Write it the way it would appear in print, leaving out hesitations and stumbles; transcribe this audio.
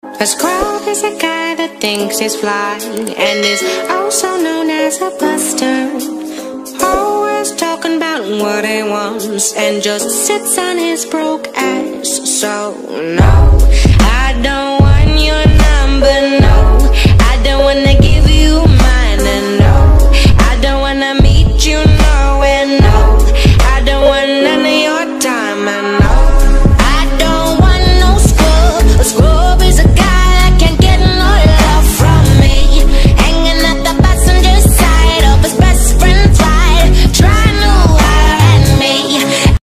A scrub is a guy that thinks he's fly and is also known as a buster. Always talking about what he wants and just sits on his broke ass. So no, I don't